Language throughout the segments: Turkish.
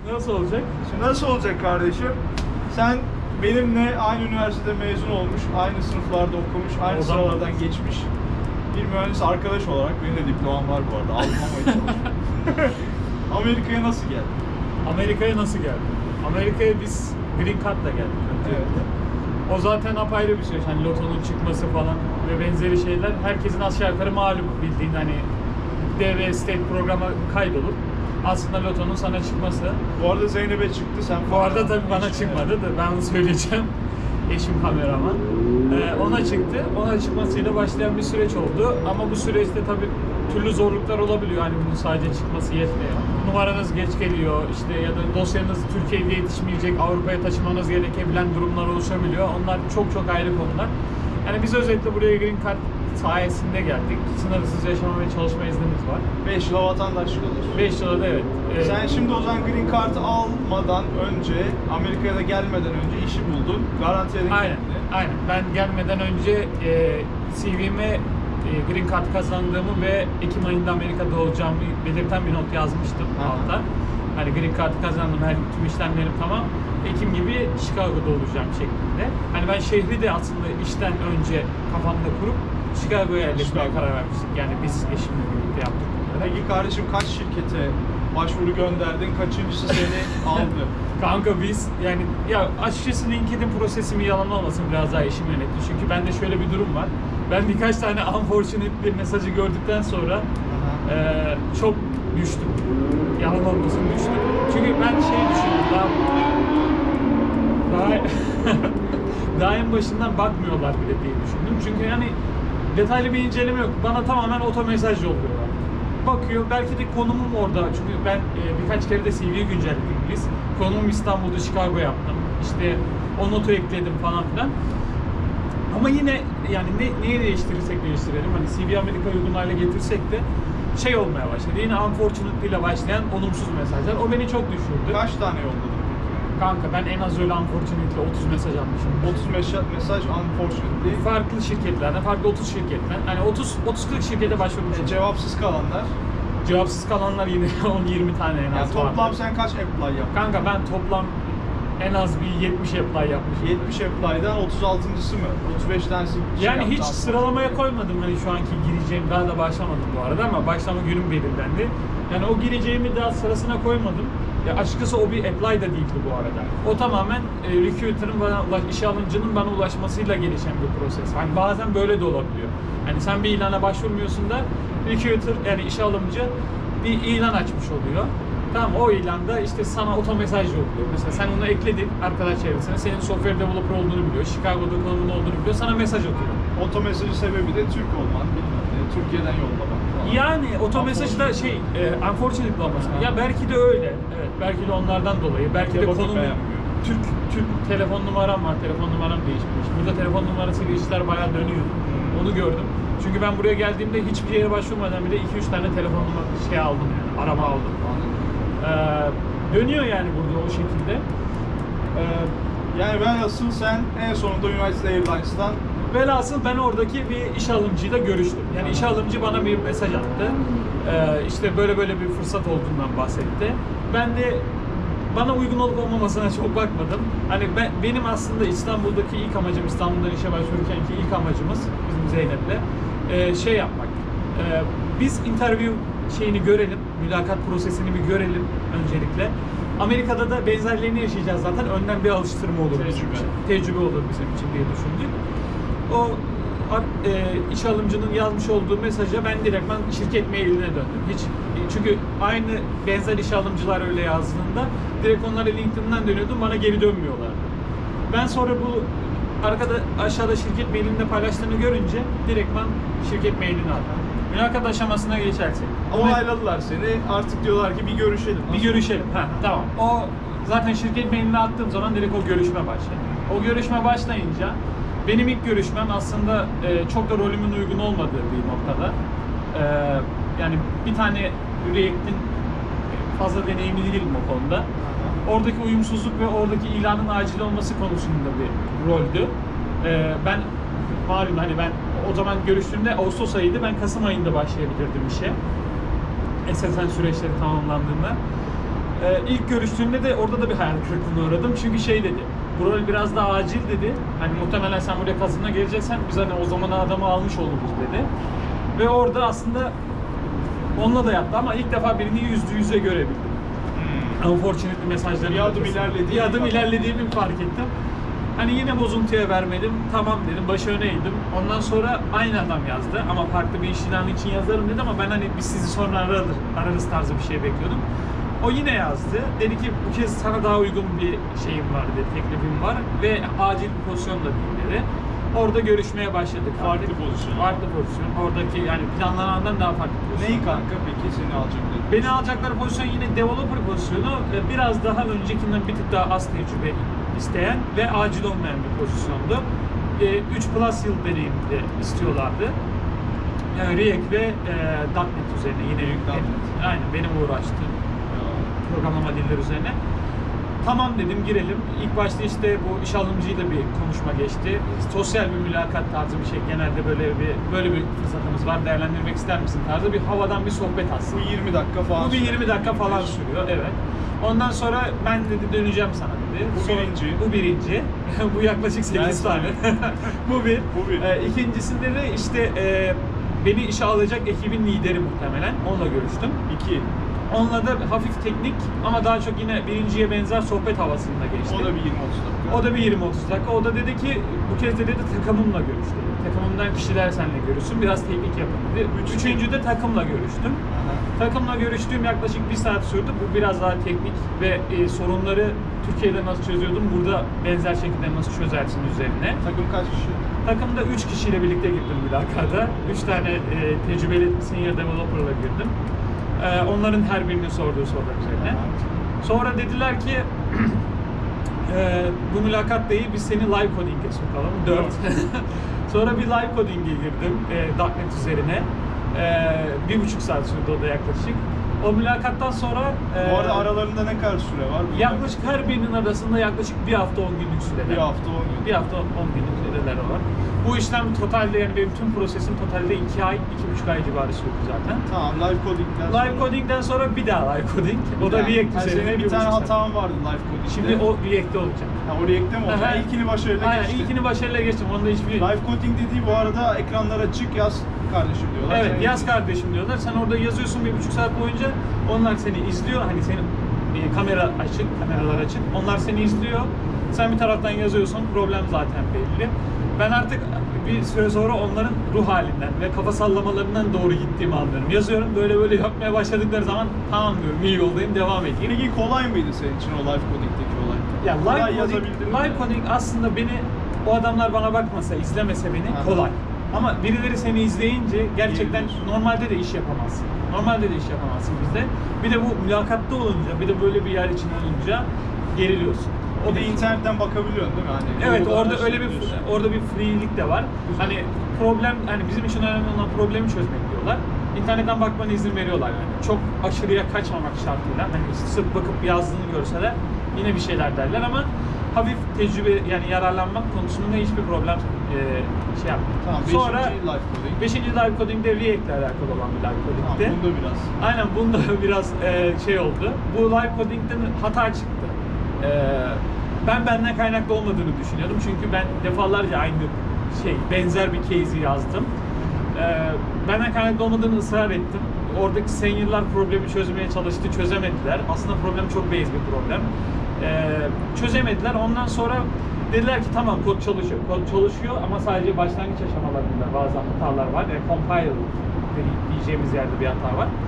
Nasıl olacak? Şimdi nasıl olacak kardeşim? Sen benimle aynı üniversitede mezun olmuş, aynı sınıflarda okumuş, aynı sıralardan geçmiş bir mühendis arkadaş olarak, benim de diplomam var bu arada, almamaya çalışıyorum. Amerika'ya nasıl geldin? Amerika'ya nasıl geldin? Amerika'ya biz Green Card'la geldik öncelikle. Evet. O zaten apayrı bir şey. Hani lotonun çıkması falan ve benzeri şeyler herkesin aşağı yukarı malum, bildiğin hani DV State programa kaydolup aslında lotonun sana çıkması. Bu arada Zeynep'e çıktı, sen Bu arada tabii bana çıkmadı da ben onu söyleyeceğim. Eşim kameraman. Ona çıktı. Ona çıkmasıyla başlayan bir süreç oldu. Ama bu süreçte tabii türlü zorluklar olabiliyor. Hani bunun sadece çıkması yetmiyor. Numaranız geç geliyor işte ya da dosyanız Türkiye'de yetişmeyecek, Avrupa'ya taşımanız gerekebilen durumlar oluşabiliyor. Onlar çok çok ayrı konular. Yani biz özellikle buraya Green Card sayesinde geldik. Sınırsız yaşama ve çalışma iznimiz var. 5 yıla vatandaşlık olur. 5 yılda evet. Sen şimdi o zaman Green Card'ı almadan önce, Amerika'ya da gelmeden önce işi buldun. Garantiledin Aynen, kendini. aynen. Ben gelmeden önce CV'me Green Card kazandığımı ve Ekim ayında Amerika'da olacağımı belirten bir not yazmıştım altta. Hani Green Card'ı kazandım, her tüm işlemlerim tamam. Ekim gibi Chicago'da olacağım şeklinde. Hani ben şehri de aslında işten önce kafamda kurup Chicago'ya yerleşmeye karar vermiştik. Yani biz eşimle birlikte yaptık. Peki kardeşim, kaç şirkete başvuru gönderdin, kaçıncısı seni aldı? Kanka biz yani ya açıkçası LinkedIn prosesimi yalan olmasın biraz daha eşim yönetti. Çünkü bende şöyle bir durum var. Ben birkaç tane unfortunate bir mesajı gördükten sonra çok düştüm. Yalan olmasın düştüm. Çünkü ben şey düşündüm daha en başından bakmıyorlar bile diye düşündüm. Çünkü yani detaylı bir inceleme yok. Bana tamamen oto mesaj yolluyorlar. Bakıyor. Belki de konumum orada. Çünkü ben birkaç kere de CV'yi güncelledik biz. Konumum İstanbul'da, Chicago yaptım. İşte o notu ekledim falan filan. Ama yine yani neyi değiştirirsek değiştirelim. Hani CV Amerika uygun hale getirsek de şey olmaya başladı. Yine unfortunate ile başlayan olumsuz mesajlar. O beni çok düşürdü. Kaç tane yolladın? Kanka ben en az öyle unfortunate ile 30 mesaj almışım. 30 mesaj unfortunately. Farklı şirketlerden, farklı 30 şirketten. Hani 30-40 şirkete başvurmuşum. Cevapsız kalanlar. Cevapsız kalanlar yine 10-20 tane en az Yani toplam vardı. sen kaç apply yaptın? Kanka ben toplam en az bir 70 apply yapmışım. 70 apply'dan 36.sı mı? 35 tanesi Yani hiç yaptı sıralamaya koymadım hani şu anki gireceğim, daha da başlamadım bu arada ama başlama günüm belirlendi. Yani o gireceğimi daha sırasına koymadım. Ya açıkçası o bir apply da değildi bu arada. O tamamen recruiter'ın bana, işe alıncının bana ulaşmasıyla gelişen bir proses. Hani bazen böyle de olabiliyor. Hani sen bir ilana başvurmuyorsun da recruiter yani işe alımcı bir ilan açmış oluyor. Tamam, o ilanda işte sana oto mesaj yolluyor. Mesela sen onu ekledin arkadaş çevresine, senin software developer olduğunu biliyor, Chicago'da konumun olduğunu biliyor, sana mesaj atıyor. Oto mesajı sebebi de Türk olman, bilmem ne, Türkiye'den yollamak falan. Yani oto mesajda unfortunate olması. Ya belki de öyle. Evet, belki de onlardan dolayı. Belki de konum Türk telefon numaram var. Telefon numaram değişmiş. Burada telefon numarasıyla işler bayağı dönüyor. Onu gördüm. Çünkü ben buraya geldiğimde hiçbir yere başvurmadan bile 2-3 tane telefon numarası aldım yani. Arama aldım. Dönüyor yani burada o şekilde. Yani ben asıl sen en sonunda United Airlines'tan Velhasıl ben oradaki bir iş alımcıyla görüştüm. Yani iş alımcı bana bir mesaj attı. İşte böyle bir fırsat olduğundan bahsetti. Ben de bana uygun olup olmamasına çok bakmadım. Hani benim aslında İstanbul'daki ilk amacım, İstanbul'dan işe başvururkenki ilk amacımız bizim Zeynep'le şey yapmak. Biz interview şeyini görelim, mülakat prosesini bir görelim öncelikle. Amerika'da da benzerlerini yaşayacağız zaten. Önden bir alıştırma olur bizim için. Tecrübe olur bizim için diye düşündük. O iş alımcının yazmış olduğu mesaja ben direktmen şirket mailine döndüm. Çünkü aynı benzer iş alımcılar öyle yazdığında direkt onlara LinkedIn'den dönüyordum, bana geri dönmüyorlardı. Ben sonra bu aşağıda şirket mailinde paylaştığını görünce direktmen şirket mailini aldım. Mülakat aşamasına geçersek. onayladılar seni, artık diyorlar ki bir görüşelim. Bir görüşelim. Tamam. O zaten şirket mailini attığım zaman direkt o görüşme başladı. O görüşme başlayınca benim ilk görüşmem aslında çok da rolümün uygun olmadığı bir noktada. Yani bir tane React'in fazla deneyimli değilim o konuda. Oradaki uyumsuzluk ve oradaki ilanın acil olması konusunda bir roldü. Ben malum hani ben o zaman görüştüğümde Ağustos ayıydı, ben Kasım ayında başlayabilirdim işe. SSN süreçleri tamamlandığında. İlk görüştüğümde de orada da bir hayal kırıklığına uğradım. Çünkü şey dedi, bu rol biraz daha acil dedi. Hani muhtemelen sen buraya kazına geleceksen biz hani o zaman adamı almış oluruz dedi. Ve orada aslında onunla da yaptı ama ilk defa birini %100'e görebildim. Unfortunately mesajlarını Bir adım ilerlediğini bir adım fark ilerlediğimi fark ettim. Hani yine bozuntuya vermedim. Tamam dedim, başı öne eğdim. Ondan sonra aynı adam yazdı ama farklı bir iş ilanı için yazarım dedi ama ben hani biz sizi sonra ararız tarzı bir şey bekliyordum. O yine yazdı. Dedi ki bu kez sana daha uygun bir şeyim var dedi, teklifim var ve acil bir pozisyon da değil dedi. Orada görüşmeye başladık. Farklı pozisyon. Farklı pozisyon. Oradaki yani planlanandan daha farklı pozisyon. Neyi kanka peki seni alacak dedi? Beni alacakları pozisyon yine developer pozisyonu. Biraz daha öncekinden bir tık daha az tecrübe isteyen ve acil olmayan bir pozisyondu. 3 plus yıl deneyimli istiyorlardı. React ve .NET üzerine yine aynen benim uğraştığım programlama dilleri üzerine. Tamam dedim, girelim. İlk başta işte bu iş alımcıyla bir konuşma geçti. Sosyal bir mülakat tarzı bir şey. Genelde böyle bir fırsatımız var. Değerlendirmek ister misin tarzı bir havadan bir sohbet aslında. Bu 20 dakika falan. Bu bir 20 dakika falan sürüyor. Evet. Ondan sonra ben dedi döneceğim sana dedi. Bu birinci. Bu yaklaşık 8 tane. Bu bir. İkincisinde de işte beni işe alacak ekibin lideri muhtemelen. Onunla görüştüm. 2. Onunla da hafif teknik ama daha çok yine birinciye benzer sohbet havasında geçti. O da bir 20-30 dakika. O da bir 20-30 dakika. O da dedi ki bu kez de dedi takımımla görüş dedi. Takımımdan kişiler seninle görüşsün. Biraz teknik yapın dedi. Üçüncü de takımla görüştüm. Takımla görüştüğüm yaklaşık 1 saat sürdü. Bu biraz daha teknik ve sorunları Türkiye'de nasıl çözüyordum, burada benzer şekilde nasıl çözersin üzerine. Takım kaç kişi? Takımda 3 kişiyle birlikte gittim mülakata. 3 tane tecrübeli senior developer'la girdim. Onların her birinin sorduğu sorular üzerine. Sonra dediler ki bu mülakat değil, biz seni live coding'e sokalım. 4. Sonra bir live coding'e girdim .NET üzerine. 1,5 saat sürdü o da yaklaşık. O mülakattan sonra bu arada aralarında ne kadar süre var? Yaklaşık her birinin arasında yaklaşık 1 hafta 10 günlük süreler. 1 hafta 10 gün. 1 hafta 10 günlük süreler var. Bu işlem totalde yani benim tüm prosesim totalde 2 ay, 2,5 ay civarı sürdü zaten. Tamam, live coding'den sonra. Live coding'den sonra bir daha live coding. O da React üzerine bir tane hatam vardı live coding'de. Şimdi o React'te olacak. Ha, o React'te mi olacak? İlkini başarıyla Aynen, geçti. ilkini başarıyla geçtim. Onda hiçbir... Live coding dediği bu arada ekranlara çık yaz kardeşim diyorlar. Evet, sen yaz kardeşim diyorlar. Sen orada yazıyorsun 1,5 saat boyunca. Onlar seni izliyor. Hani senin kameralar açık. Onlar seni izliyor. Sen bir taraftan yazıyorsun. Problem zaten belli. Ben artık bir süre sonra onların ruh halinden ve kafa sallamalarından doğru gittiğimi anlıyorum. Yazıyorum, böyle yapmaya başladıkları zaman tamam diyorum, iyi yoldayım, devam edeyim. Peki kolay mıydı senin için o live coding'deki olay? Ya Kolay live coding aslında beni, o adamlar bana bakmasa, izlemese beni kolay. Ama birileri seni izleyince gerçekten normalde de iş yapamazsın. Normalde de iş yapamazsın bizde. Bir de bu mülakatta olunca, bir de böyle bir yer için olunca geriliyorsun. O da internetten bakabiliyorsun değil mi? Hani evet, orada bir free'lik de var. Hani problem, hani bizim için önemli olan problemi çözmek diyorlar. İnternetten bakmana izin veriyorlar yani. Çok aşırıya kaçmamak şartıyla. Hani sırf bakıp yazdığını görseler yine bir şeyler derler ama hafif tecrübe yani yararlanmak konusunda hiçbir problem şey yapmıyor. Tamam, Sonra 5. live coding'de React ile alakalı olan bir live coding'de. Tamam, bunda biraz. Aynen, bunda biraz şey oldu. Bu live coding'den hata çıktı. Ben benden kaynaklı olmadığını düşünüyordum çünkü ben defalarca aynı benzer bir case'i yazdım. Benden kaynaklı olmadığını ısrar ettim. Oradaki senior'lar problemi çözmeye çalıştı, çözemediler. Aslında problem çok basic bir problem. Çözemediler. Ondan sonra dediler ki tamam, kod çalışıyor. Kod çalışıyor ama sadece başlangıç aşamalarında bazı hatalar var. Compile diyeceğimiz yerde bir hata var.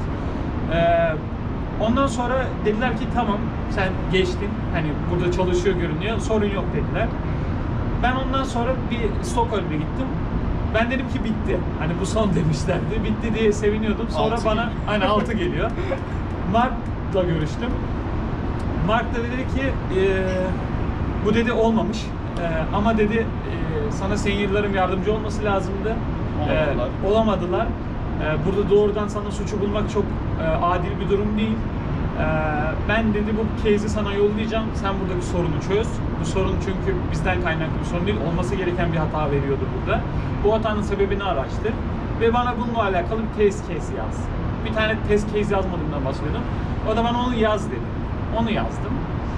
Ondan sonra dediler ki tamam, sen geçtin. Hani burada çalışıyor görünüyor. Sorun yok dediler. Ben ondan sonra bir Stockholm'e gittim. Ben dedim ki bitti. Hani bu son demişlerdi. Bitti diye seviniyordum. Sonra bana aynı 6 geliyor. Mark'la görüştüm. Mark da dedi ki bu dedi olmamış. Ama dedi sana senior'ların yardımcı olması lazımdı. Olamadılar. Burada doğrudan sana suçu bulmak çok adil bir durum değil. Ben dedi bu case'i sana yollayacağım. Sen buradaki sorunu çöz. Bu sorun çünkü bizden kaynaklı bir sorun değil. Olması gereken bir hata veriyordu burada. Bu hatanın sebebini araştır. Ve bana bununla alakalı bir test case yaz. Bir tane test case yazmadığımdan bahsediyordum. O da bana onu yaz dedi. Onu yazdım.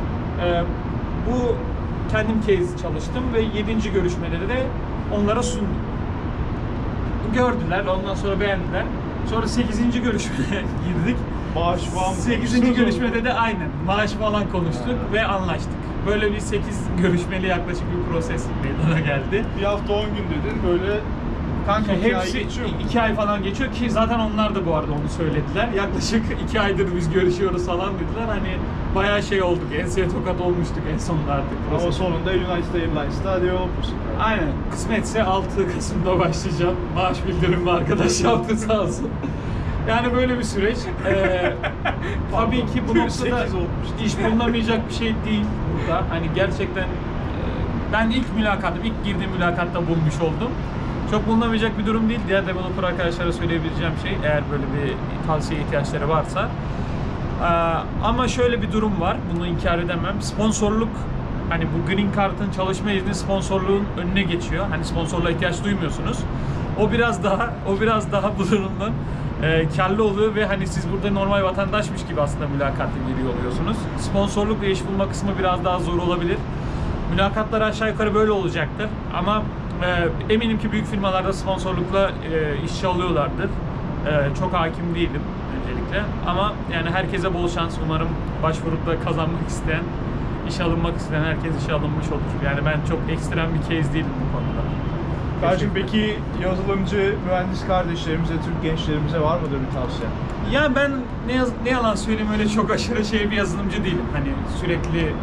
Bu kendim case çalıştım ve 7. görüşmeleri de onlara sundum. Gördüler, ondan sonra beğendiler. Sonra 8. görüşmeye girdik. Maaş falan. 8. görüşmede de aynen maaş falan konuştuk ve anlaştık. Böyle bir 8 görüşmeli yaklaşık bir proses meydana geldi. Bir hafta 10 gün dedin böyle. Kanka Hepsi 2 ay falan geçiyor ki zaten onlar da bu arada onu söylediler. Yaklaşık 2 aydır biz görüşüyoruz falan dediler. Hani bayağı şey olduk, enseye tokat olmuştuk en sonunda artık. Ama sonunda United Airlines'ta hadi olmuşsun. Aynen. Kısmetse 6 Kasım'da başlayacağım. Maaş bildirimi arkadaş yaptı sağ olsun. Yani böyle bir süreç. Tabii ki bu noktada iş bulunamayacak bir şey değil burada. Hani gerçekten ben ilk mülakatım, ilk girdiğim mülakatta bulmuş oldum. Çok bulunamayacak bir durum değil. Diğer developer arkadaşlara söyleyebileceğim şey, eğer böyle bir tavsiye ihtiyaçları varsa. Ama şöyle bir durum var, bunu inkar edemem. Sponsorluk, hani bu Green Card'ın çalışma izni sponsorluğun önüne geçiyor. Hani sponsorluğa ihtiyaç duymuyorsunuz. O biraz daha bu durumdan karlı oluyor ve hani siz burada normal vatandaşmış gibi aslında mülakatta giriyor oluyorsunuz. Sponsorluk ve iş bulma kısmı biraz daha zor olabilir. Mülakatlar aşağı yukarı böyle olacaktır ama eminim ki büyük firmalarda sponsorlukla işçi alıyorlardır. Çok hakim değilim öncelikle ama yani herkese bol şans. Umarım başvurup da kazanmak isteyen, işe alınmak isteyen herkes işe alınmış olur. Yani ben çok ekstrem bir case değilim bu konuda. Kardeşim peki yazılımcı mühendis kardeşlerimize, Türk gençlerimize var mıdır bir tavsiye? Ya ben ne yalan söyleyeyim, öyle çok aşırı şey bir yazılımcı değilim. Hani sürekli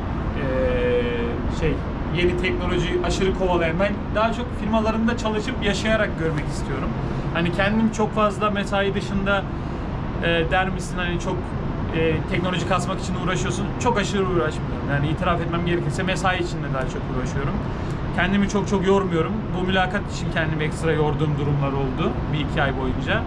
yeni teknolojiyi aşırı kovalayan, ben daha çok firmalarında çalışıp yaşayarak görmek istiyorum. Hani kendim çok fazla mesai dışında der misin hani çok teknoloji kasmak için uğraşıyorsun. Çok aşırı uğraşmıyorum. Yani itiraf etmem gerekirse mesai için de daha çok uğraşıyorum. Kendimi çok yormuyorum. Bu mülakat için kendimi ekstra yorduğum durumlar oldu. 1-2 ay boyunca.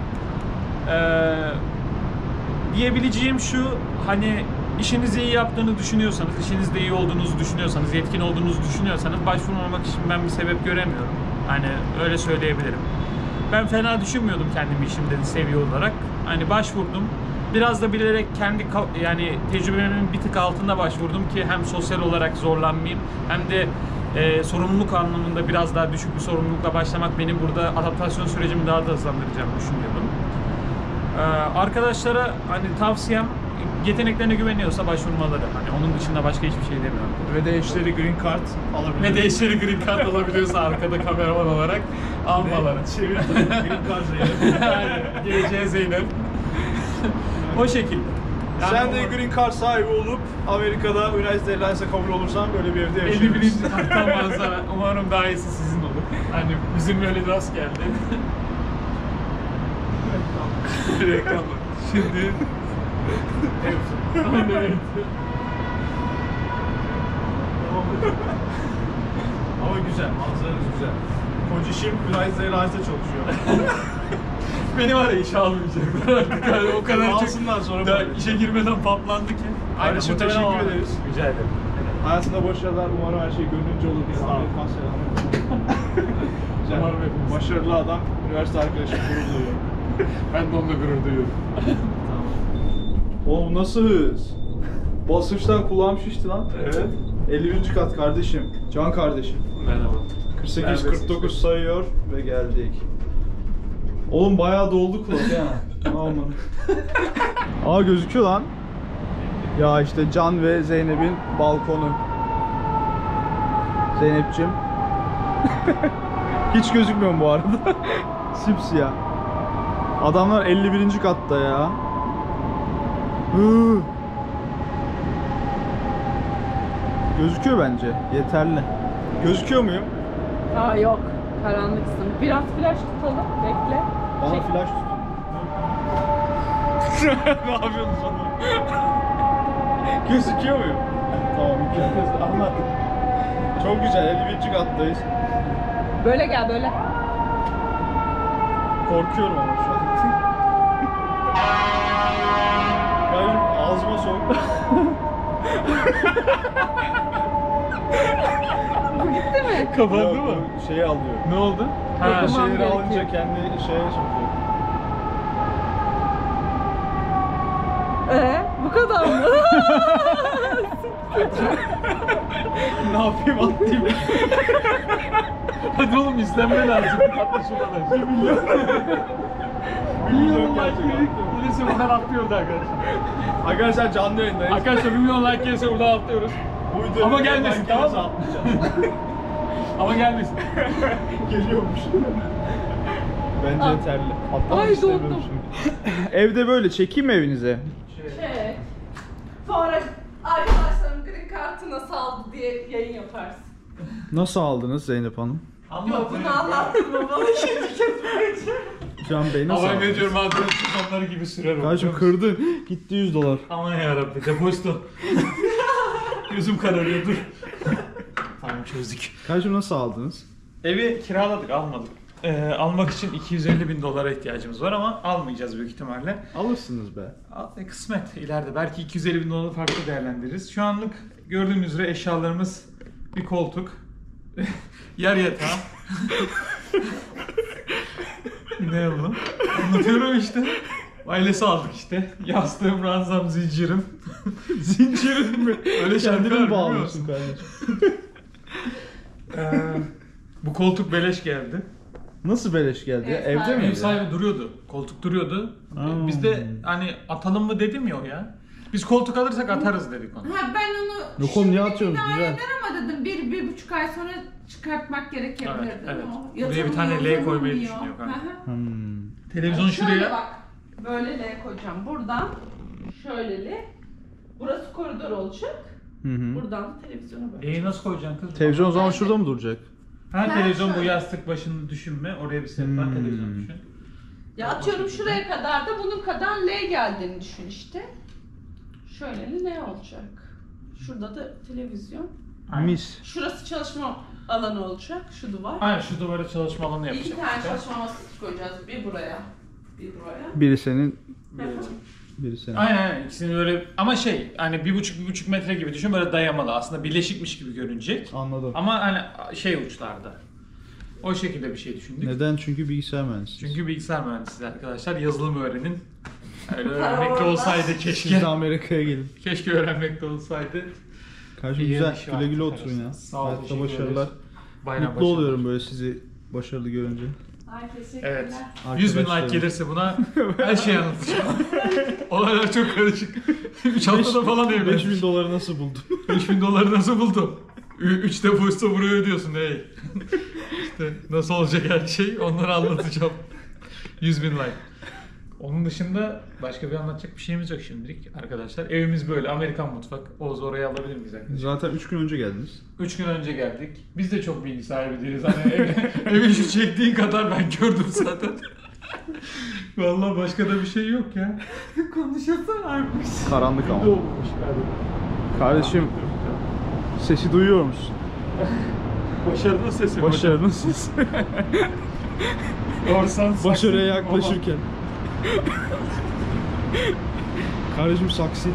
Diyebileceğim şu, hani işinizi iyi yaptığını düşünüyorsanız, işinizde iyi olduğunuzu düşünüyorsanız, yetkin olduğunuzu düşünüyorsanız başvurmamak için ben bir sebep göremiyorum. Hani öyle söyleyebilirim. Ben fena düşünmüyordum kendimi işimde seviye olarak. Hani başvurdum. Biraz da bilerek kendi yani tecrübemin bir tık altında başvurdum ki hem sosyal olarak zorlanmayayım hem de sorumluluk anlamında biraz daha düşük bir sorumlulukla başlamak benim burada adaptasyon sürecimi daha da hızlandıracağını düşünüyordum. Arkadaşlara hani tavsiyem, yeteneklerine güveniyorsa başvurmaları. Hani onun dışında başka hiçbir şey demiyorum. Ve de eşleri Green Card alabilir. Ne de eşleri Green Card alabiliyorsa arkada kameraman olarak almaları. Çevir Green Card Zeynep. Aynen. GC Zeynep. O şekilde. Yani sen de Green Card sahibi olup Amerika'da United Airlines'a kabul olursan böyle bir evde 51. yaşayabilirsin. kattan manzara. Umarım daha iyisi sizin olur. Hani bizim böyle rast geldi. Reklam. Şimdi evet. Ama güzel, manzaranız güzel. Kocişim United Airlines'ta çalışıyor. Beni var ya işe almayacaklar artık. Yani o kadar çok alsınlar sonra. daha işe girmeden paplandı ki. Kardeşim teşekkür ederiz. Rica ederim. Hayatında başarılar, umarım her şey gönlünce olur diye. Sağ ol. Amerikan selamı. Güzel. Umarım hepimiz. Başarılı adam, üniversite arkadaşım gurur duyuyor. Ben de onunla gurur duyuyorum. Oğlum nasıl hız? Basınçtan kulağım şişti lan. Evet. 50. kat kardeşim, can kardeşim. Merhaba. 48-49 sayıyor ve geldik. Oğlum bayağı doldu kulak ya. Aman. Aa gözüküyor lan. Ya işte Can ve Zeynep'in balkonu. Zeynep'cim. Hiç gözükmüyor bu arada. Sipsiyah. Adamlar 51. katta ya. Gözüküyor bence. Yeterli. Gözüküyor muyum? Aa yok. Karanlıksın. Biraz flash tutalım. Bekle. Bana Çek. flash tut. Ne yapıyorsun sana? Gözüküyor muyum? Tamam, mükemmel. Anlat. Çok güzel. 51. kattayız. Böyle gel böyle. Korkuyorum ama şu an. Kardeşim ağzıma sok. Bu gitti mi? Kapandı Yok, mı? bu şeyi alıyor. Ne oldu? Ha, Dokunmam şeyleri gerekiyor. alınca kendi şeye sokuyor. Bu kadar mı? Ne yapayım atlayayım. Hadi oğlum izlenme lazım. Atla şuradan. 1 milyon. 1 milyon like gelirse buradan atlıyoruz arkadaşlar. Arkadaşlar canlı yayındayız. Arkadaşlar 1 milyon like gelirse buradan atlıyoruz. Bu videoda Ama gelmesin, like tamam gelirse mı? atlayacağız. Ama gelmesin. Geliyormuş. Bence Ah. yeterli. Ay, Atlamak istemiyorum dondum. şimdi. Evde böyle çekeyim mi evinize? Şey. Sonra arkadaşlarım green kartı nasıl aldı diye yayın yaparsın. Nasıl aldınız Zeynep Hanım? Yok bunu anlattın mı bana şimdi kesmeyeceğim. Can Bey nasıl Havaya aldınız? ediyorum ağzını tutanları gibi sürer o. Kardeşim biliyor musun? kırdı. Gitti $100. Aman yarabbim depozito. Gözüm kararıyor dur. Tamam çözdük. Kardeşim nasıl aldınız? Evi kiraladık almadık. Almak için 250 bin dolara ihtiyacımız var ama almayacağız büyük ihtimalle. Alırsınız be. Kısmet ileride belki 250 bin doları farklı değerlendiririz. Şu anlık gördüğünüz üzere eşyalarımız bir koltuk, yer yatağı. Ne oldu? Anlatıyorum işte. Ailesi aldık işte. Yastığım, ranzam, zincirim. Zincirim mi? Öyle şarkılar Kendini mi biliyor bağlıyorsun musun? kardeşim? Bu koltuk beleş geldi. Nasıl beleş geldi ya? Evet, Evde sahibi. mi? Ev sahibi duruyordu. Koltuk duruyordu. Aa. Biz de hani atalım mı dedim ya o ya. Biz koltuk alırsak atarız dedik onu. Ha ben onu Yok oğlum, niye şimdi atıyorsunuz? idare Güzel. eder ama dedim 1-1,5 ay sonra çıkartmak gerekebilir Evet, değil mi? evet. O Buraya bir yatırılmıyor, tane L koymayı uzanılmıyor. düşünüyor kanka. Hı hı. Televizyon Şöyle şuraya. bak. Böyle L koyacağım. Buradan şöyle L. Burası koridor olacak. Hı hı. Buradan da televizyona böyle. L'yi nasıl koyacaksın kız? Televizyon o zaman şurada mı duracak? Ha Ha, televizyon bu şöyle. yastık başını düşünme. Oraya bir sehpa televizyon düşün. Ya atıyorum şuraya kadar da bunun kadar L geldiğini düşün işte. Şöyle ne olacak? Şurada da televizyon. Aynen. Mis. Şurası çalışma alanı olacak. Şu duvar. Aynen şu duvara çalışma alanı İki yapacağız. tane işte. çalışma masası koyacağız. Bir buraya. Bir buraya. Biri senin, Hı hı. biri senin. Aynen ikisini böyle ama şey hani 1,5 metre gibi düşün böyle dayamalı aslında birleşikmiş gibi görünecek. Anladım. Ama hani şey uçlarda. O şekilde bir şey düşündük. Neden? Çünkü bilgisayar mühendisi. Çünkü bilgisayar mühendisiyiz arkadaşlar. Yazılım öğrenin. Öyle Para öğrenmek de orada. olsaydı Siz keşke. de Amerika'ya gelin. Keşke öğrenmek de olsaydı. Kardeşim İyi güzel. iş var. Güle güle oturun ya. Sağ ol, Hayatta teşekkür başarılar. ederiz. Bayram Mutlu başarılar. oluyorum böyle sizi başarılı görünce. Ay teşekkürler. Evet. 100 bin like Arkadaşlarım. gelirse buna her şeyi anlatacağım. Olaylar çok karışık. 3 haftada falan evlendik. $5.000 nasıl buldun? 3000 doları nasıl buldum? 3 depozito buraya ödüyorsun hey. İşte nasıl olacak her şey onları anlatacağım. 100 bin like. Onun dışında başka bir anlatacak bir şeyimiz yok şimdilik arkadaşlar. Evimiz böyle Amerikan mutfak. Oğuz oraya alabilir miyiz arkadaşlar? Zaten 3 gün önce geldiniz. 3 gün önce geldik. Biz de çok bilgi sahibi değiliz. Hani evi şu çektiğin kadar ben gördüm zaten. Vallahi başka da bir şey yok ya. Konuşasanarmış. Karanlık ama. Olmuş galiba. Kardeşim sesi duyuyor musun? Başarının sesi. Başarının sesi. Korsan Başarıya yaklaşırken. Kardeşim saksit.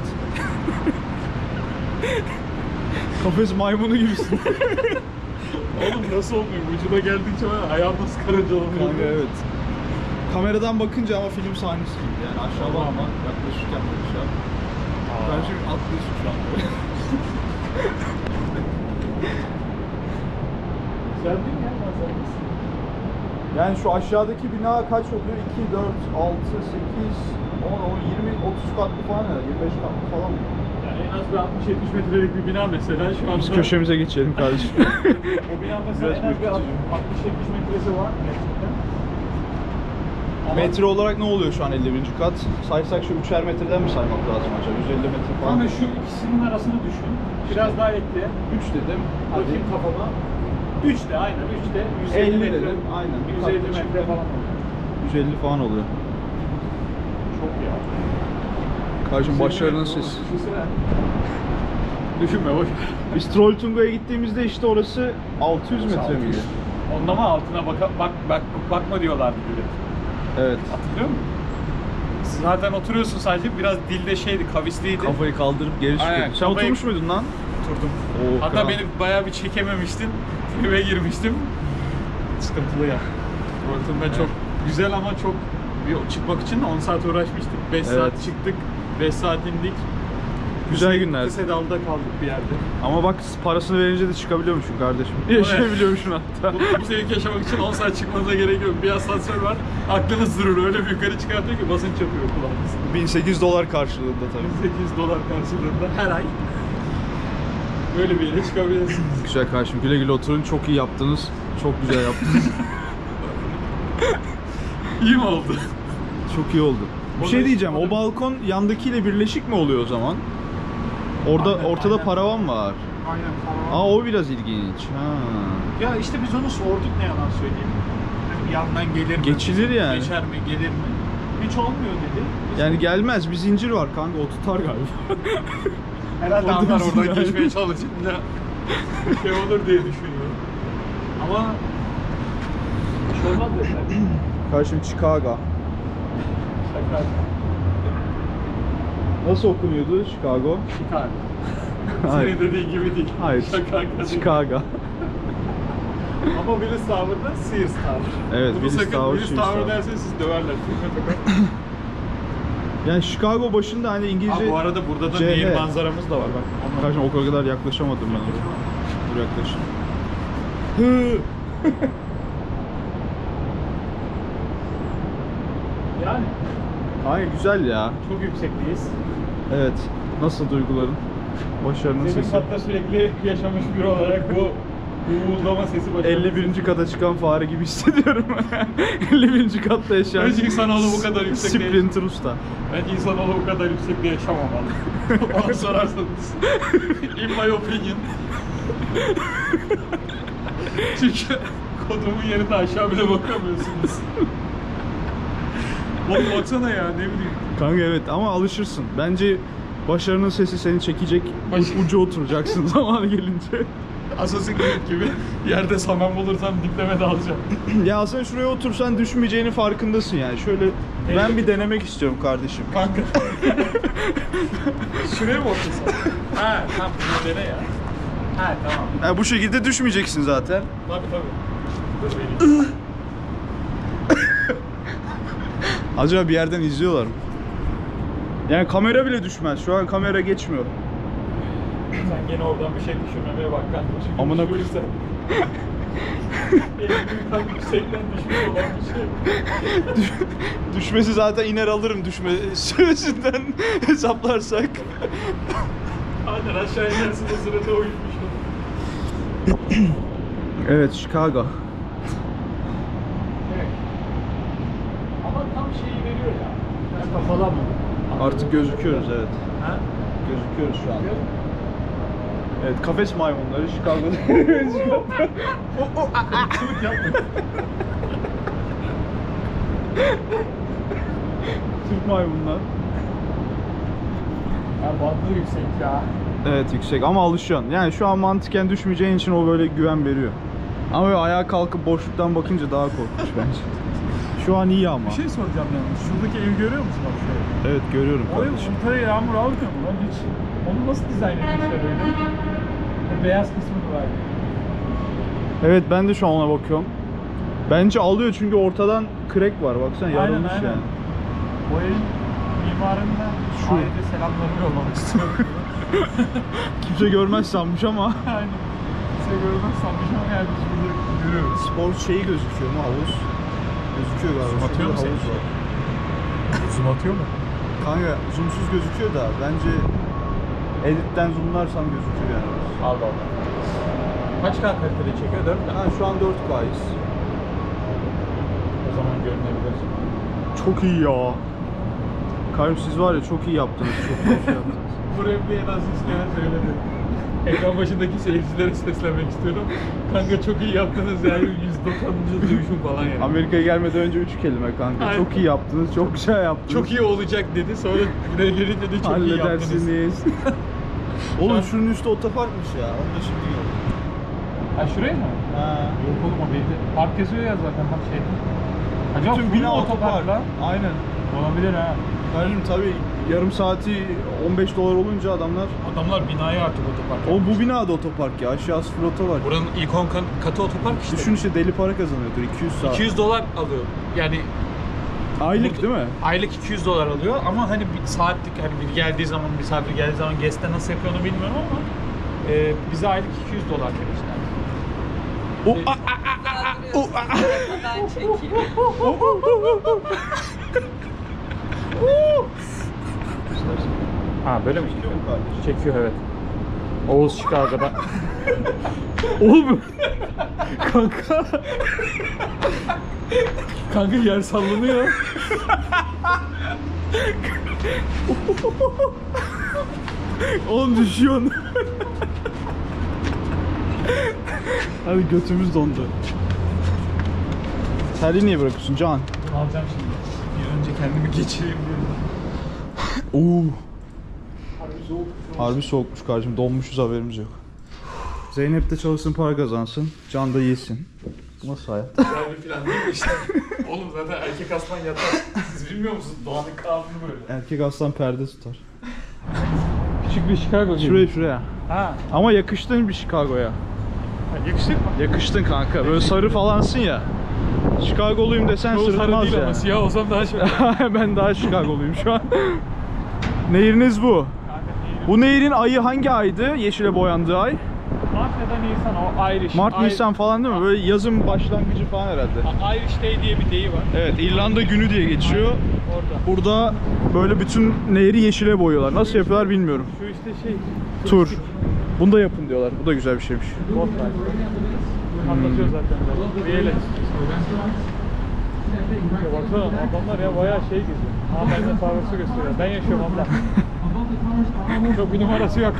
Kafes maymunu gibisin. Oğlum nasıl olmuyor? Vücuda geldikçe ben ayağım nasıl karıncalanıyor? Kanka evet. Kameradan bakınca ama film sahnesi gibi yani aşağıda ama yaklaşırken böyle şu an. Ben şimdi atlıyorsun şu an böyle. Güzel değil mi ya manzarası? Yani şu aşağıdaki bina kaç oluyor? 2, 4, 6, 8, 10, 20, 30 katlı falan ya, 25 katlı falan mı? Yani en az bir 60-70 metrelik bir bina mesela şu anda. Biz köşemize geçelim kardeşim. O bina mesela Biraz en az bir ürkütücü. 60-70 metresi var gerçekten. Ama Metre olarak ne oluyor şu an 51. kat? Saysak şu 3'er metreden mi saymak lazım acaba? 150 metre falan. Kanka şu ikisinin arasını düşün. Biraz daha ekle. 3 dedim. Hadi. Bakayım kafama. 3 de aynen 3 de 150 50 metre. dedim, aynen. 150 Katlı metre çıktı. falan oluyor. 150 falan oluyor. Çok ya. Kardeşim 150 başarının metre sesi. olur. Düşünsene. Düşünme boş. Biz Trolltunga'ya gittiğimizde işte orası 600 metre miydi? Onda mı altına bakma diyorlardı biri. Evet. Hatırlıyor musun? Zaten oturuyorsun sadece biraz dilde şeydi, kavisliydi. Kafayı kaldırıp geri Aynen, çıkıyordun. Sen kafayı- oturmuş muydun lan? Oturdum. Oo, Hatta kral. beni bayağı bir çekememiştin. Tribe girmiştim. Sıkıntılı ya. Ortamda çok güzel ama çok çıkmak için 10 saat uğraşmıştık. 5 saat Evet. çıktık, 5 saat indik. Güzel günler. Sedal'da kaldık bir yerde. Ama bak parasını verince de çıkabiliyormuşsun kardeşim. Yaşayabiliyormuşsun hatta. Bu yükselik yaşamak için 10 saat çıkmanıza gerek yok. Bir asansör var. Aklınız durur. Öyle bir yukarı çıkartıyor ki basınç yapıyor kulağınız. $1800 karşılığında tabii. $800 karşılığında her ay böyle bir yere çıkabilirsiniz. Güzel kardeşim, güle güle oturun. Çok iyi yaptınız. Çok güzel yaptınız. İyi mi oldu? Çok iyi oldu. Bir O şey da- diyeceğim. o da- O balkon yandakiyle birleşik mi oluyor o zaman? Ortada Aynen. paravan var. Aynen falan. Aa, o biraz ilginç. Ha. Ya işte biz onu sorduk, ne yalan söyleyeyim. Hani bir yandan gelir mi? Geçilir yani. Geçer mi, gelir mi? Hiç olmuyor dedi. Biz Yani gelmez. Bir zincir var kanka. O tutar galiba. herhalde orada anlar bizim oradan yani. geçmeye çalışınca şey olur diye düşünüyorum. Ama hiç olmaz dediler. Kardeşim Chicago. Şaka. Nasıl okunuyordu Chicago? Chicago. Hayır. Senin dediğin gibi değil. Hayır. Şaka. Chicago. Ama Willis Tower'da Sears Tower. Evet, Bunu Willis sakın Tower, Willis Sears Tower Tower. derseniz siz döverler. Yani Chicago başında hani İngilizce... Abi bu arada burada da CH. nehir manzaramız da var bak. Ondan- Kardeşim o kadar yaklaşamadım ben ona. Dur yaklaşayım. Hı. Yani Ay güzel ya. çok yüksekteyiz. Evet. Nasıl duyguların? Başarının Senin sesi. katta sürekli yaşamış biri olarak bu uğuldama sesi başarılı. 51. kata çıkan fare gibi hissediyorum. 51. katta yaşayan Bence insanoğlu bu kadar yüksekte Splinter Usta. Bence insanoğlu bu kadar yüksekte yaşamamalı. Bana sorarsanız. In my opinion. Çünkü kodumun yerinde aşağı bile bakamıyorsunuz. Oğlum baksana ya, ne bileyim. Kanka evet ama alışırsın. Bence başarının sesi seni çekecek. Uca oturacaksın zamanı gelince. Assassin's Creed gibi yerde saman bulursam dipleme dalacağım. Ya aslında şuraya otursan düşmeyeceğinin farkındasın yani. Şöyle ben bir denemek istiyorum kardeşim. Kanka. Şuraya mı otursan? Ha tamam, bunu dene ya. Ha tamam. Ya bu şekilde düşmeyeceksin zaten. Tabii tabii. Dur vereyim. Acaba bir yerden izliyorlar mı? Yani kamera bile düşmez. Şu an kamera geçmiyor. Sen gene oradan bir şey düşürmemeye bak kanka. Çünkü Amına düşürürsen. Benim tam yüksekten düşmüş olan bir şey. Düşmesi zaten iner alırım düşme süresinden hesaplarsak. Aynen, aşağı inersin o sırada o gitmiş olur. Evet, Chicago. Evet. Ama tam şeyi veriyor ya. Yani kafalar mı? Artık gözüküyoruz evet. Ha? Gözüküyoruz şu an. Evet, kafes maymunları Chicago'da. Kılık yapma. Türk maymunlar. Ya bandı yüksek ya. Evet yüksek ama alışıyorsun. Yani şu an mantıken düşmeyeceğin için o böyle güven veriyor. Ama böyle ayağa kalkıp boşluktan bakınca daha korkunç bence. Şu an iyi ama. Bir şey soracağım yalnız. Şuradaki evi görüyor musun bak şöyle? Evet görüyorum Oraya kardeşim. ortaya yağmur almıyor mu lan hiç? Onu nasıl dizayn etmişler öyle? O beyaz kısmı var. Evet ben de şu an ona bakıyorum. Bence alıyor çünkü ortadan crack var baksana yarılmış aynen. yani. O evin mimarına Şu. ayrıca selamlarımı yollamak istiyorum. Kimse görmez sanmış ama. Aynen. Kimse görmez sanmış ama yani biz burada görüyoruz. Spor şeyi gözüküyor mu havuz? Gözüküyor galiba. Zoom atıyor mu Şurada senin? havuz var. Zoom atıyor mu? Kanka zoomsuz gözüküyor da bence editten zoomlarsam gözüküyor yani. Allah Allah. Kaç K kalitede çekiyor? 4 K. Ha şu an 4K'yız. O zaman görünebilir. Çok iyi ya. Kardeşim siz var ya çok iyi yaptınız. Çok iyi yaptınız. Bu repliği en az isteyen söyledi. Ekran başındaki seyircilere seslenmek istiyorum. Kanka çok iyi yaptınız yani, %90. duyuşum falan yani. Amerika'ya gelmeden önce 3 kelime kanka. Aynen. Çok iyi yaptınız. Çok güzel yaptınız. Çok iyi olacak dedi, sonra buraya gelince de çok iyi yaptınız. Halledersiniz. Oğlum şunun üstü otoparkmış ya. Onu da şimdi gördüm. Ha şuraya mı? Ha. Yok oğlum, o belli. Park yazıyor ya zaten bak şeyde. Acaba Bütün full bina otopark otopark. lan. Aynen. Olabilir ha. Kardeşim tabii yarım saati $15 olunca adamlar Adamlar binayı artık otopark. bu binada otopark ya. Aşağısı flota var. Buranın ilk 10 katı otopark işte. Düşün işte deli para kazanıyordur 200 saat. $200 alıyor. Yani Aylık değil mi? Aylık $200 alıyor ama hani bir saatlik, hani bir geldiği zaman, misafir geldiği zaman Guest'te nasıl yapıyor onu bilmiyorum ama bize aylık $200 demişler. Ben çekeyim. Ha böyle mi çekiyor? Çekiyor, evet. Oğuz Chicago'da. Oğlum. Kanka. Kanka yer sallanıyor. Oğlum düşüyorsun. Hadi götümüz dondu. Terliği niye bırakıyorsun Can? Alacağım şimdi. Bir önce kendimi geçireyim diyorum. Oo. Harbi soğukmuş kardeşim. Donmuşuz, haberimiz yok. Zeynep de çalışsın, para kazansın. Can da yesin. Bu nasıl hayat? Güzel bir plan değil mi işte? Oğlum zaten erkek aslan yatar. Siz bilmiyor musunuz? Doğanın kanunu böyle. Erkek aslan perde tutar. Küçük bir Chicago gibi. Şuraya. Ha. Ama yakıştın bir Chicago'ya. Yakışık mı? Yakıştın kanka. Böyle sarı falansın ya. Chicago'luyum desen sırılmaz ya. Siyah olsam daha şey. Ben daha Chicago'luyum şu an. Nehiriniz bu. Bu nehirin ayı hangi aydı? Yeşile boyandığı ay. Mart ya da Nisan, o Irish. Mart, Nisan falan değil mi? Böyle yazın başlangıcı falan herhalde. Irish Day diye bir deyi var. Evet, İrlanda günü diye geçiyor. Orada. Burada böyle bütün nehri yeşile boyuyorlar. Nasıl yapıyorlar bilmiyorum. Şu işte şey. Tur. Bunu da yapın diyorlar. Bu da güzel bir şeymiş. Boat ride. Anlatıyor zaten. Real ya baksana adamlar ya bayağı şey geziyor. Benden fazlası gösteriyor. Ben yaşıyorum abla. Çok bir numarası yok.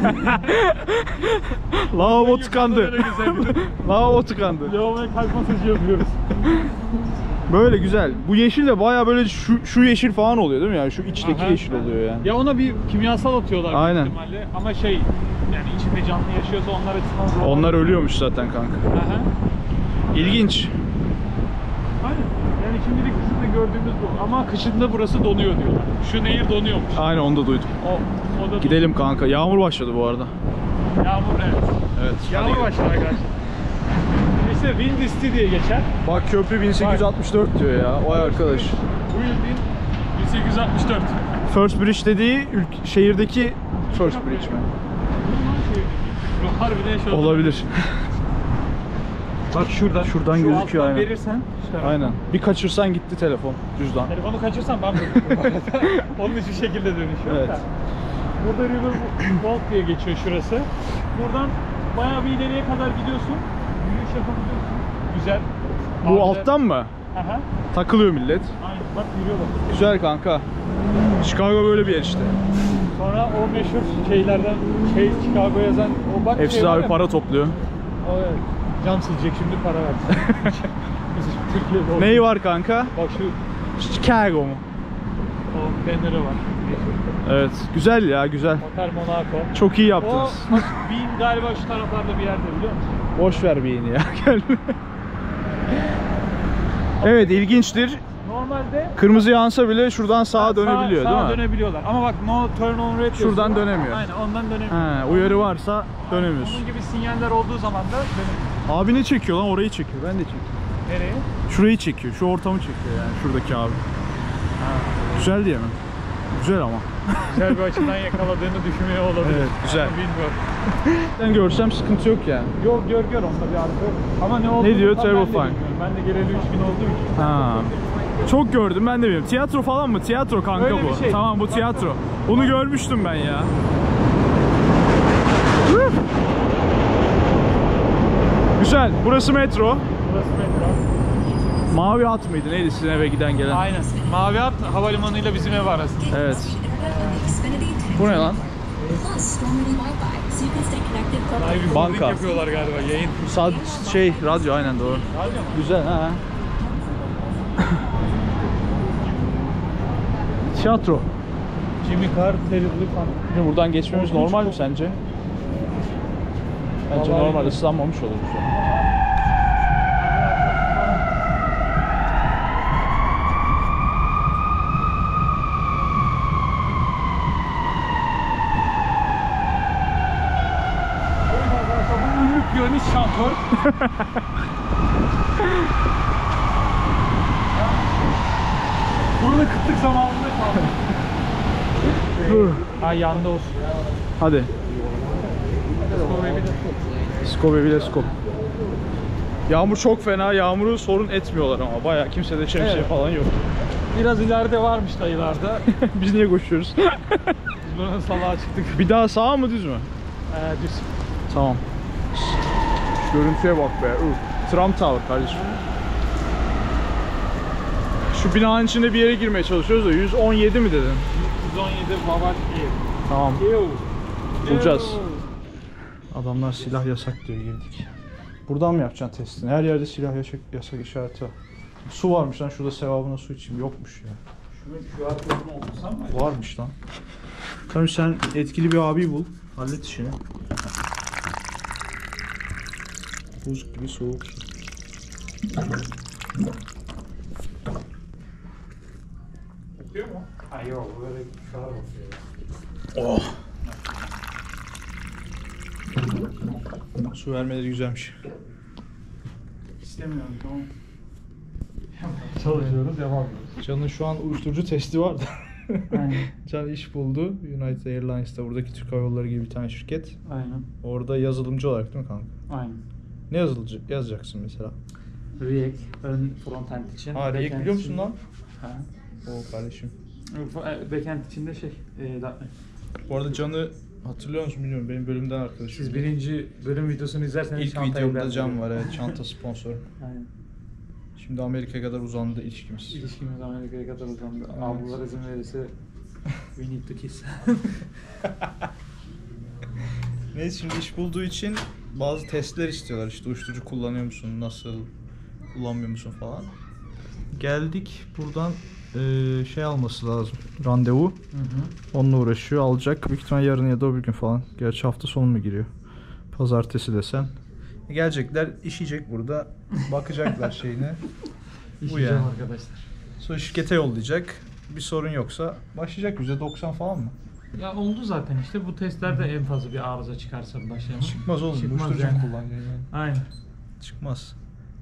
Lavabo tıkandı. Lavabo tıkandı. Lavaboya kalp masajı yapıyoruz. Böyle güzel. Bu yeşil de bayağı böyle şu yeşil falan oluyor değil mi yani? Şu içteki Aha. yeşil oluyor yani. Ya ona bir kimyasal atıyorlar Aynen. büyük ihtimalle. Ama şey yani içinde canlı yaşıyorsa onlar açısından zor. Onlar ölüyormuş zaten kanka. Aha. İlginç. Aynen. Yani şimdilik kışında gördüğümüz bu. Ama kışında burası donuyor diyorlar. Şu nehir donuyormuş. Aynen, onu da duydum. O da Gidelim kanka. Yağmur başladı bu arada. Yağmur, evet. Evet. Yağmur başladı arkadaşlar. İşte Windisti diye geçer. Bak köprü 1864 diyor ya. Vay arkadaş. Bu yıl 1864. First Bridge dediği şehirdeki First Bridge mi? Harbiden şey Olabilir. Bak şuradan. Şuradan şu gözüküyor, alttan aynen. verirsen. işte Aynen. Bir kaçırsan gitti telefon, cüzdan. Telefonu kaçırsan ben bırakırım. Onun hiçbir şekilde dönüşüyor. Evet. Da. Burada River Walk diye geçiyor şurası. Buradan bayağı bir ileriye kadar gidiyorsun. Yürüyüş yapabiliyorsun. Güzel. Bu Abi- alttan mı? Aha. Takılıyor millet. Aynen. Bak yürüyorlar. Güzel kanka. Chicago böyle bir yer işte. Sonra o meşhur şeylerden Chicago yazan o bak Hepsi şey var abi ya, para topluyor. o evet. Cam silecek şimdi para versin. Bizim Türkiye'de oldu. Neyi var kanka? Bak şu Chicago mu? o banneri var. Meşhur. Evet. Güzel ya, güzel. Otel Monaco. Çok iyi O yaptınız. Bean galiba şu taraflarda bir yerde biliyor musun? Boş ver bir yeni ya. Gel. Evet, ilginçtir. Normalde Kırmızı yansa bile şuradan sağa dönebiliyor sağa değil mi? dönebiliyorlar. Ama bak no turn on red Şuradan yazıyor. dönemiyor. Aynen ondan dönemiyor. He, uyarı varsa dönemiyorsun. Onun gibi sinyaller olduğu zaman da dönemiyor. Abi ne çekiyor lan? Orayı çekiyor. Ben de çekiyorum. Nereye? Şurayı çekiyor. Şu ortamı çekiyor yani. Şuradaki abi. Güzel diye mi? Güzel ama. Güzel bir açıdan yakaladığını düşünmüyor olabilir. Evet, güzel. Ama bilmiyorum. Ben görsem sıkıntı yok yani. Yok gör onda bir arka yok. Ama ne olduğunu diyor? tam ben de Terrifying. bilmiyorum. Ben de geleli 3 gün olduğu için. Ha. Çok gördüm, ben de bilmiyorum. Tiyatro falan mı? Tiyatro kanka Öyle bir bu. şey. Tamam, bu tiyatro. Bunu görmüştüm ben ya. Güzel. Burası metro. Burası metro. Mavi Hat mıydı? Neydi sizin eve giden gelen? Aynen. Mavi Hat havalimanıyla bizim ev arasında. Evet. Bu ne lan? Ay, bir Banka. holding yapıyorlar galiba yayın. Radyo aynen doğru. Radyo mu? Güzel ha. Tiyatro. Jimmy Carr, Terry Fan. Şimdi buradan geçmemiz normal mi sence? Bence Vallahi normal, ıslanmamış oluruz. Bu ünlü piyanist şantör. Burada kıtlık zamanında kaldı. Ha yandı olsun. Hadi. Let's go baby, let's go. Yağmur çok fena. Yağmuru sorun etmiyorlar ama bayağı kimsede şemsiye Evet. falan yok. Biraz ileride varmış dayılarda. Biz niye koşuyoruz? Biz buranın salağa çıktık. Bir daha sağa mı düz mü? Düz. Tamam. Şu görüntüye bak be. Trump Tower kardeşim. Şu binanın içinde bir yere girmeye çalışıyoruz da 117 mi dedin? 117 Babat ev. Tamam. Bulacağız. Adamlar silah yasak diyor, girdik. Buradan mı yapacaksın testini? Her yerde silah yasak işareti var. Su varmış lan, şurada sevabına su içeyim. Yokmuş ya. Şu arkasını okusam mı? Varmış lan. Tamam, sen etkili bir abi bul. Hallet işini. Buz gibi soğuk su. Okuyor mu? Ha yok, böyle şu an okuyor. Oh. Su vermeleri güzelmiş. İstemiyorum, tamam. Çalışıyoruz, yapamıyoruz. Can'ın şu an uyuşturucu testi vardı. Aynen. Can iş buldu. United Airlines'ta, buradaki Türk Hava Yolları gibi bir tane şirket. Aynen. Orada yazılımcı olarak değil mi kanka? Aynen. Ne yazacaksın mesela? React, ön frontend için. Ha, React biliyor musun lan? Ha. O kardeşim. Backend için de Bu arada Can'ı hatırlıyor musun bilmiyorum, benim bölümden arkadaşım. siz birinci bölüm videosunu izlerseniz İlk çantayı videomda ben Can veriyorum. var, evet, çanta sponsor. Aynen. Şimdi Amerika'ya kadar uzandı ilişkimiz. İlişkimiz Amerika'ya kadar uzandı. Evet. Ablalar izin verirse we need to kiss. Neyse, şimdi iş bulduğu için bazı testler istiyorlar. İşte uyuşturucu kullanıyor musun, nasıl kullanmıyor musun falan. Geldik, buradan şey alması lazım, randevu. Onunla uğraşıyor, alacak. Büyük ihtimal yarın ya da öbür gün falan. Gerçi hafta sonu mu giriyor? Pazartesi desen. Gelecekler, işeyecek burada. Bakacaklar şeyine. Bu İşeceğim yani. arkadaşlar. Sonra şirkete yollayacak. Bir sorun yoksa başlayacak, %90 falan mı? Ya oldu zaten işte, bu testlerde en fazla bir arıza çıkarsa başlayalım. Çıkmaz oğlum. Çıkmaz Uyuşturucu yani. kullanıyor yani. Aynen. Çıkmaz.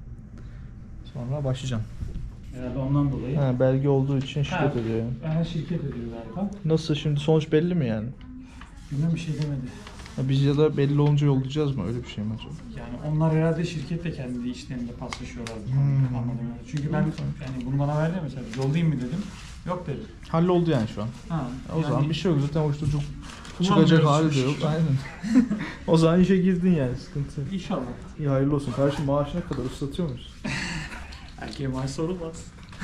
Sonra başlayacağım. Herhalde ondan dolayı. Ha, belge olduğu için şirket Ha. ödüyor yani. Her şirket ödüyor galiba. Nasıl şimdi, sonuç belli mi yani? Bilmem, bir şey demedi. Ha, biz ya da belli olunca yollayacağız mı? Öyle bir şey mi acaba? Yani onlar herhalde şirketle kendi işlerinde paslaşıyorlar. Hmm. Anladım yani. Çünkü ben yani bunu bana verdi mesela, yollayayım mı dedim. Yok dedi. Halloldu yani şu an. Ha. O zaman bir şey yok. Zaten uyuşturucu çıkacak Kullanmıyoruz. hali de yok. Aynen. O zaman işe girdin yani, sıkıntı. İnşallah. İyi, hayırlı olsun. Kardeşim, maaşına kadar ıslatıyor muyuz? Erkeğe maaş sorulmaz.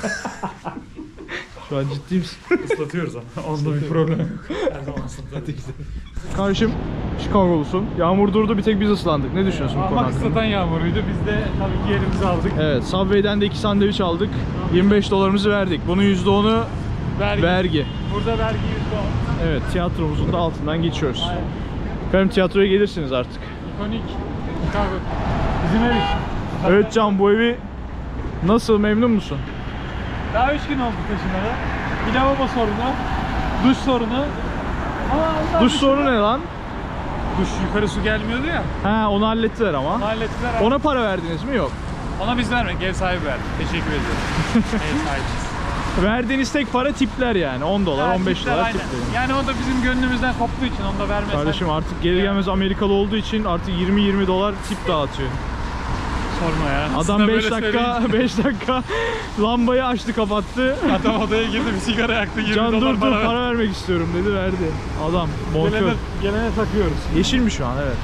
Şu an ciddi misin? Islatıyoruz ama. Onda bir problem yok. Her zaman ıslatıyoruz. Kardeşim, Chicago'lusun. Yağmur durdu, bir tek biz ıslandık. Ne düşünüyorsun bu konu Ama hakkında? ıslatan yağmuruydu. Biz de tabii ki yerimizi aldık. Evet, Subway'den de 2 sandviç aldık. $25'ımızı verdik. Bunun %10'u vergi. Burada vergi %10. Evet, tiyatromuzun da altından geçiyoruz. Aynen. Efendim, tiyatroya gelirsiniz artık. İkonik. Chicago. Bizim ev. Evet Can, bu evi nasıl, memnun musun? Daha 3 gün oldu taşınalı. Bir lavabo sorunu. Duş sorunu. Ama ondan Duş sorunu ne lan? Duş yukarı su gelmiyordu ya. Ha, onu hallettiler ama. Onu hallettiler. Ona para verdiniz mi? Yok. Ona biz vermedik. Ev sahibi verdi. Teşekkür ediyorum. Ev sahibiyiz. Verdiğiniz tek para tipler yani. $10, Ha, 15 tipler dolar aynen. tipler. Yani o da bizim gönlümüzden koptuğu için onu da vermesen. Kardeşim artık gelir gelmez Amerikalı olduğu için artık $20 tip dağıtıyor. sorma ya. Adam Aslında 5 böyle dakika 5 dakika lambayı açtı, kapattı. Adam odaya girdi, bir sigara yaktı, 20 Can dolar dur para para vermek istiyorum dedi, verdi. Adam bonkör. Gelene takıyoruz. Yeşil mi şu an? Evet.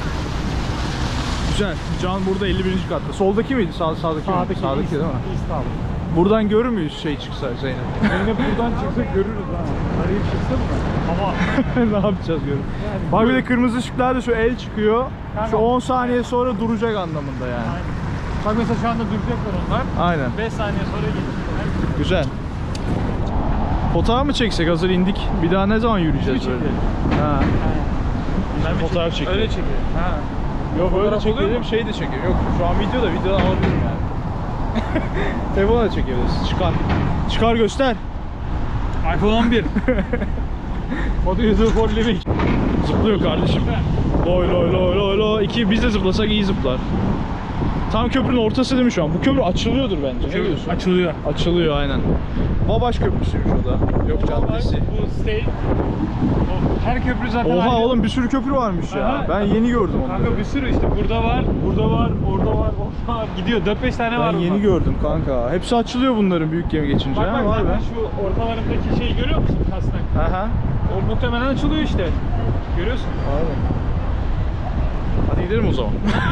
Güzel. Can burada 51. katta. Soldaki miydi? Sağdaki mi? Sağdaki değil mi? İstanbul. Buradan görür müyüz şey çıksa Zeynep? Zeynep buradan çıksak görürüz ha. Arayıp çıksa mı? Ama Ne yapacağız görün. Bak bir de kırmızı ışıklarda şu el çıkıyor. Şu 10 saniye sonra duracak anlamında yani. aynen. Bak mesela şu anda duracaklar onlar. Aynen. 5 saniye sonra gelir. Güzel. Fotoğraf mı çeksek, hazır indik? Bir daha ne zaman yürüyeceğiz Hiçbir böyle? çekelim. Ha. Ben Fotoğraf çekelim. Öyle çekelim. Ha. Yok öyle Fotoğraf oluyor çekelim, mu? şey de çekelim. Yok şu an videodan alabilirim yani. Telefona da çekebiliriz. Çıkar göster. iPhone 11. O da user for living. Zıplıyor kardeşim. Loy loy loy loy loy. Biz de zıplasak iyi zıplar. Tam köprünün ortası değil mi şu an? Bu köprü açılıyordur bence. Ne diyorsun? Açılıyor. Açılıyor aynen. Vabaş Köprüsü'ymüş o da. Yok caddesi. Bu state. Her köprü zaten Oha aynı. oğlum bir sürü köprü varmış ya. Aha. Ben yeni gördüm onları. Kanka bir sürü işte burada var, burada var, orada var, orada var. Gidiyor 4-5 tane var. Ben yeni bunlar. gördüm kanka. Hepsi açılıyor bunların büyük gemi geçince. Bak ha, bak var zaten be. şu ortalarındaki şeyi görüyor musun kasnak? Aha. O muhtemelen açılıyor işte. Görüyorsun. Aynen. Hadi gidelim o zaman.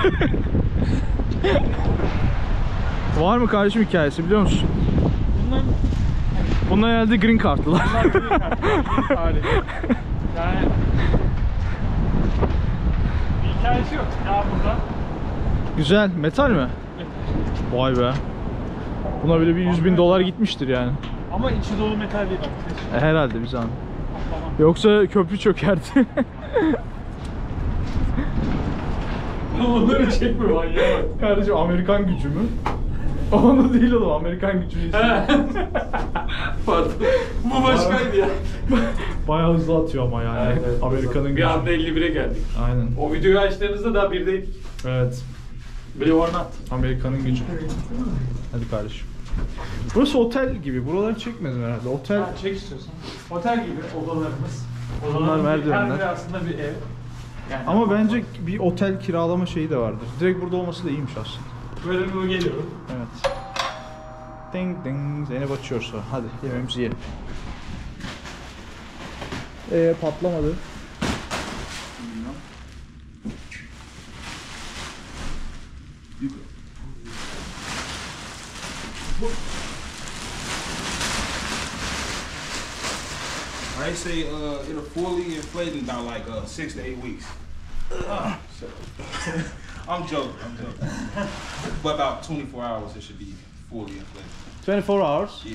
Var mı kardeşim hikayesi biliyor musun? Bunlar herhalde green card'lılar. Yani bir hikayesi yok ya burada. Güzel. Metal mi? Vay be. Buna bile bir 100.000 dolar gitmiştir yani. Ama içi dolu metal değil bak. Herhalde bir zaman. Tamam. Yoksa köprü çökerdi. Onları çekmiyor lan ya. Kardeşim Amerikan gücü mü? Onu değil oğlum, Amerikan gücünü He. Pardon. Bu başkaydı ya. Bayağı hızlı atıyor ama yani. Evet, Amerika'nın bir gücü. anda 51'e geldik. Aynen. O videoyu açtığınızda daha birdeydik. Evet. Believe or not. Amerika'nın gücü. Hadi kardeşim. Burası otel gibi. Buraları çekmedim herhalde. Otel. Ha, çek istiyorsan. Otel gibi odalarımız. Bunlar merdivenler. Her biri aslında bir ev. Yani Ama bence bir otel kiralama şeyi de vardır. Direkt burada olması da iyiymiş aslında. böyle bir geliyor. Evet. Ding ding. Zeynep açıyorsa. Hadi yemeğimizi yiyelim. Patlamadı. I say it'll fully inflate in about like 6 to 8 weeks. So, I'm joking. But about 24 hours it should be fully inflated. 24 hours. Yeah.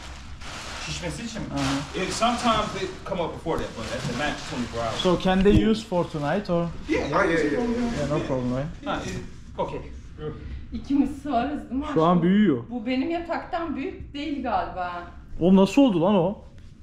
Şişmesi için mi? Sometimes they come up before that, but at the max 24 hours. So can they use for tonight or? Yeah, Yeah, no problem, right? Ha, okey. İkimiz sığarız değil mi? Şu an aşkım? büyüyor. Bu benim yataktan büyük değil galiba. Oğlum nasıl oldu lan o?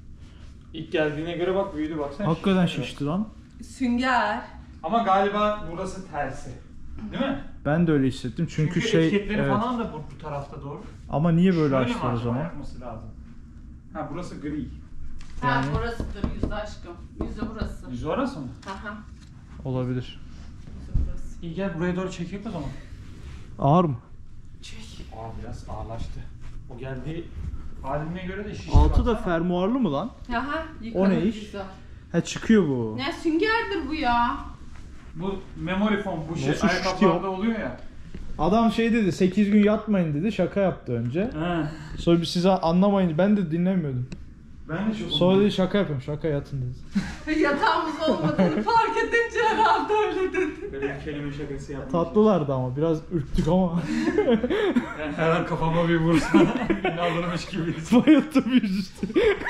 İlk geldiğine göre bak büyüdü baksana. Hakikaten şişti. şişti lan. Sünger. Ama galiba burası tersi. Değil mi? Ben de öyle hissettim çünkü etiketleri evet. falan da bu tarafta doğru. Ama niye böyle Şöyle mi açtılar o açma zaman? yapması lazım? Ha burası gri. Ha Yani- burasıdır yüzde aşkım. Yüzde burası. Yüzü orası mı? Aha. Olabilir. Yüzde burası. İyi gel buraya doğru çekeyim o zaman. Ağır mı? Çek. Aa biraz ağırlaştı. O geldiği haline göre de şişti. Altı da baksana. fermuarlı mı lan? Aha O yıkanır ne iş? güzel. Ha çıkıyor bu. Ne süngerdir bu ya. Bu memory foam bu şey Nasıl ayakkabılarda şişti oluyor ya. Adam şey dedi 8 gün yatmayın dedi, şaka yaptı önce. He. Sonra biz size anlamayın, ben de dinlemiyordum. Ben de çok Sonra dedi şaka yapıyorum, şaka yatın dedi. Yatağımız olmadığını fark edince herhalde öyle dedi. böyle bir kelime şakası yaptım. Tatlılardı ama biraz ürktük ama. Yani her an kafama bir vursa beni alırmış gibiyiz. Bayılttım yüzüstü.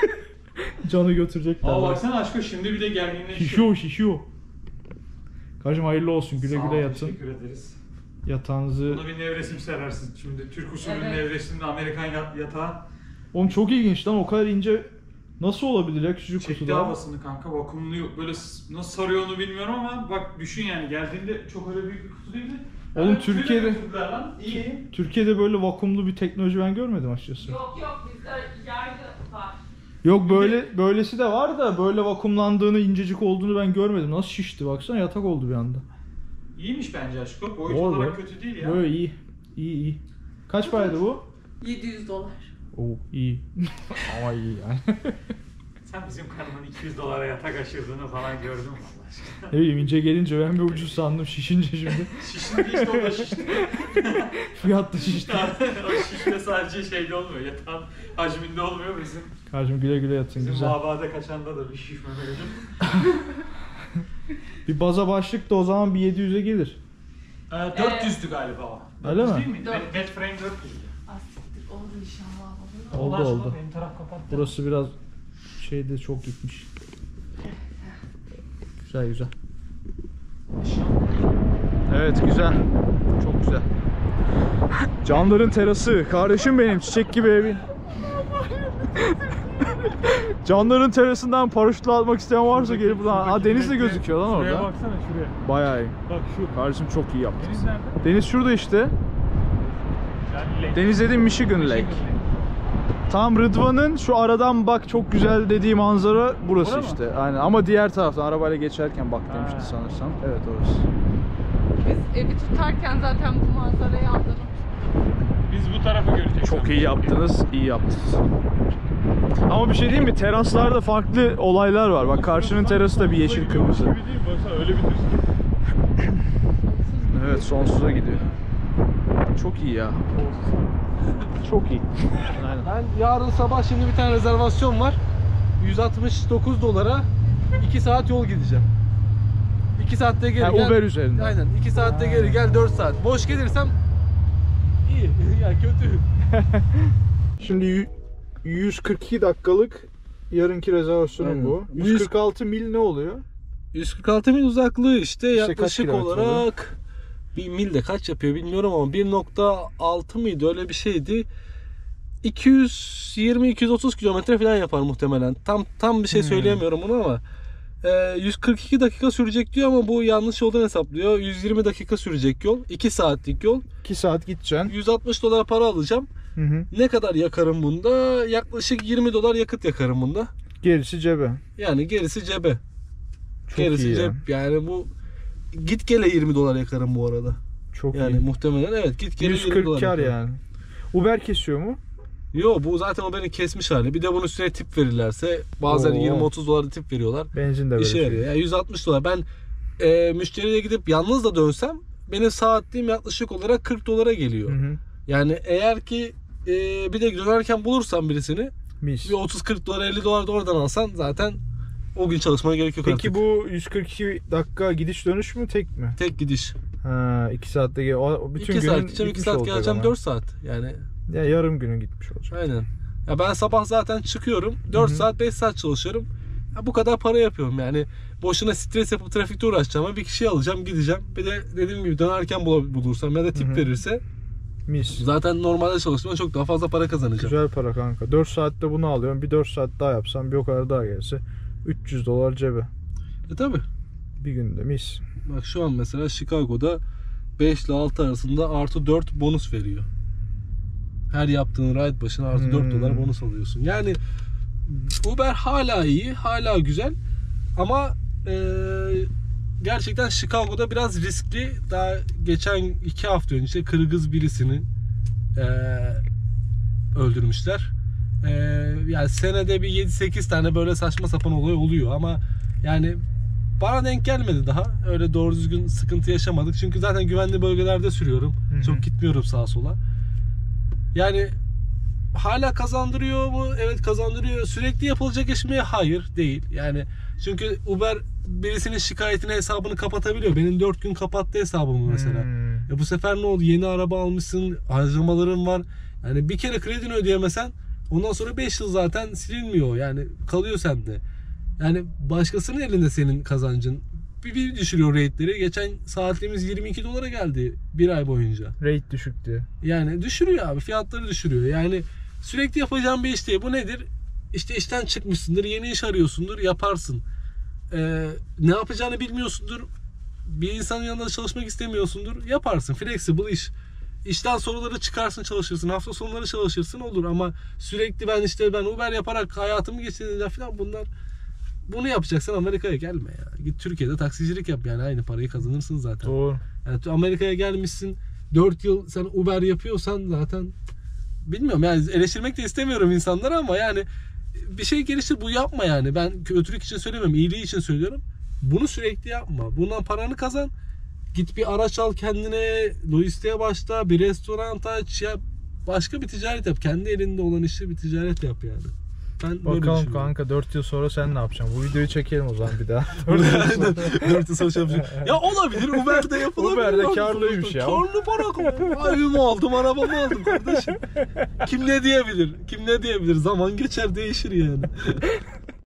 Canı götürecekler. Aa baksana aşkım şimdi bir de gerginleşiyor. Şişiyor. Kardeşim hayırlı olsun, güle Sağ ol, güle yatın. Teşekkür ederiz. Yatağınızı... Buna bir nevresim serersin. Şimdi Türk usulü Evet. nevresimli Amerikan yatağı. Oğlum çok ilginç lan, o kadar ince nasıl olabilir ya küçücük Çekti kutuda? havasını kanka vakumluyor. Böyle nasıl sarıyor onu bilmiyorum ama bak düşün yani geldiğinde çok öyle büyük bir kutu değildi. Oğlum Yani Türkiye'de- şöyle götürdüler lan. İyi. Türkiye'de böyle vakumlu bir teknoloji ben görmedim açıkçası. Yok yok bizde yargı var. Yok böylesi de var da böyle vakumlandığını, incecik olduğunu ben görmedim. Nasıl şişti baksana, yatak oldu bir anda. İyiymiş bence aşkım. Boyut Doğru. olarak kötü değil ya. Böyle iyi. İyi. Kaç paraydı bu? $700. Oo iyi. Ama iyi yani. Sen bizim karının $200 yatak aşırdığını falan gördün mü Allah aşkına? Ne bileyim, ince gelince ben bir ucuz sandım, şişince şimdi. Şişindi işte o da şişti. Fiyat da şişti. O şişme sadece şeyde olmuyor. Yatağın hacminde olmuyor bizim. Kardeşim güle güle yatın, Bizim güzel. mabada kaçanda da bir şişme mevcut. Bir baza başlık da o zaman bir 700'e gelir. 400'dü galiba o. Öyle 400 mi? Değil mi? Dört. Bed frame 400'dü. Asiktir olur inşallah. Oldu, Allah aşkına oldu. Benim taraf kapattı. Burası biraz şeyde çok gitmiş. Güzel güzel. Evet güzel. Çok güzel. Canların terası. Kardeşim benim, çiçek gibi evin. Canların terasından paraşütle atmak isteyen varsa gelip buradan. Aa, deniz de gözüküyor lan Şuraya orada. baksana şuraya. Bayağı iyi. Bak şu. Kardeşim çok iyi yaptın. Deniz nerede? Deniz şurada işte. Yani lake. Deniz dediğim Michigan Lake. Tam Rıdvan'ın şu aradan bak çok güzel dediği manzara burası Bura mı? işte. Aynen ama diğer taraftan arabayla geçerken bak demişti sanırsam. Evet orası. Biz evi tutarken zaten bu manzarayı anladık. Biz bu tarafı göreceğiz. Çok iyi yaptınız, iyi yaptınız. Ama bir şey diyeyim mi? Teraslarda farklı olaylar var. Bak karşının terası da bir yeşil kırmızı. Gibi değil mi? Baksana öyle bir düz. Evet sonsuza gidiyor. Çok iyi ya. Çok iyi. Aynen. Ben yarın sabah şimdi bir tane rezervasyon var. 169 dolara 2 saat yol gideceğim. 2 saatte geri Yani gel. Uber üzerinden. Aynen. 2 saatte geri gel 4 saat. Boş gelirsem iyi. Ya kötü. Şimdi 142 dakikalık yarınki rezervasyonum Aynen. bu. 146 mil ne oluyor? 146 mil uzaklığı işte kaç yaklaşık kilometre olarak bir mil de kaç yapıyor bilmiyorum ama 1.6 mıydı öyle bir şeydi. 220-230 kilometre falan yapar muhtemelen. Tam bir şey söyleyemiyorum bunu ama 142 dakika sürecek diyor ama bu yanlış yoldan hesaplıyor. 120 dakika sürecek yol. 2 saatlik yol. 2 saat gideceksin. 160 dolar para alacağım. Hı hı. Ne kadar yakarım bunda? Yaklaşık 20 dolar yakıt yakarım bunda. Gerisi cebe. Yani gerisi cebe. Çok Gerisi iyi ya. cep. Yani bu git gele 20 dolar yakarım bu arada. Çok Yani iyi. muhtemelen evet git gele 20 140 dolar kar yakarım. yani. Uber kesiyor mu? Yo bu zaten o beni kesmiş hali. Bir de bunun üstüne tip verirlerse bazen Oo. 20-30 dolar tip veriyorlar. Benzin de böyle. İşe yarıyor. Yani 160 dolar. Ben müşteriye gidip yalnız da dönsem benim saatliğim yaklaşık olarak 40 dolara geliyor. Hı hı. Yani eğer ki bir de dönerken bulursam birisini Mis. bir 30-40 dolar 50 dolar da oradan alsan zaten o gün çalışmaya gerek yok Peki artık. bu 142 dakika gidiş dönüş mü tek mi? Tek gidiş. Ha 2 saatte bütün 2 günün saat gideceğim 2 gitmiş saat olacak geleceğim ama. 4 saat. Yani Ya yarım günün gitmiş olacak. aynen. Ya ben sabah zaten çıkıyorum. 4 saat 5 saat çalışıyorum. Ya bu kadar para yapıyorum yani. Boşuna stres yapıp trafikte uğraşacağım ama bir kişiyi alacağım gideceğim. Bir de dediğim gibi dönerken bulursam ya da tip verirse Mis. zaten normalde çalıştığımda çok daha fazla para kazanacağım. Güzel para kanka. 4 saatte bunu alıyorum. Bir 4 saat daha yapsam bir o kadar daha gelse 300 dolar cebe. Tabi. Bir günde mis. Bak şu an mesela Chicago'da 5 ile 6 arasında artı 4 bonus veriyor. Her yaptığın ride başına artı 4 dolar bonus alıyorsun. Yani Uber hala iyi, hala güzel ama gerçekten Chicago'da biraz riskli. Daha geçen 2 hafta önce Kırgız birisini öldürmüşler. Yani senede bir 7-8 tane böyle saçma sapan olay oluyor ama yani bana denk gelmedi daha. Öyle doğru düzgün sıkıntı yaşamadık. Çünkü zaten güvenli bölgelerde sürüyorum. Hı hı. Çok gitmiyorum sağa sola. Yani hala kazandırıyor mu? Evet kazandırıyor. Sürekli yapılacak iş mi? Hayır değil. Yani çünkü Uber birisinin şikayetine hesabını kapatabiliyor. Benim 4 gün kapattı hesabımı mesela. Bu sefer ne oldu? Yeni araba almışsın, harcamaların var. Yani bir kere kredini ödeyemesen ondan sonra 5 yıl zaten silinmiyor. Yani kalıyor sende. Yani başkasının elinde senin kazancın. Bir düşürüyor rate'leri. Geçen saatliğimiz 22 dolara geldi bir ay boyunca. Rate düşük diye. Yani düşürüyor abi. Fiyatları düşürüyor. Yani sürekli yapacağın bir iş değil. Bu nedir? İşte işten çıkmışsındır. Yeni iş arıyorsundur. Yaparsın. Ne yapacağını bilmiyorsundur. Bir insanın yanında çalışmak istemiyorsundur. Yaparsın. Flexible iş. İşten sonraları çıkarsın çalışırsın. Hafta sonları çalışırsın olur ama sürekli ben Uber yaparak hayatımı geçireceğim falan bunlar. Bunu yapacaksan Amerika'ya gelme ya. Git Türkiye'de taksicilik yap yani aynı parayı kazanırsın zaten. Doğru. Yani Amerika'ya gelmişsin 4 yıl sen Uber yapıyorsan zaten bilmiyorum yani eleştirmek de istemiyorum insanlara ama yani bir şey geliştir bu yapma yani. Ben kötülük için söylemiyorum, iyiliği için söylüyorum. Bunu sürekli yapma. Bundan paranı kazan. Git bir araç al kendine, lojistiğe başla, bir restoran aç, yap. Başka bir ticaret yap. Kendi elinde olan işi bir ticaret yap yani. Ben böyle Bakalım düşünüyorum. kanka 4 yıl sonra sen ne yapacaksın? Bu videoyu çekelim o zaman bir daha. 4 yıl sonra şey yapacağım. Ya olabilir Uber'de yapılabilir. Uber'de karlıymış ya. Karlı para. Evimi aldım, arabamı aldım kardeşim. Kim ne diyebilir? Kim ne diyebilir? Zaman geçer değişir yani.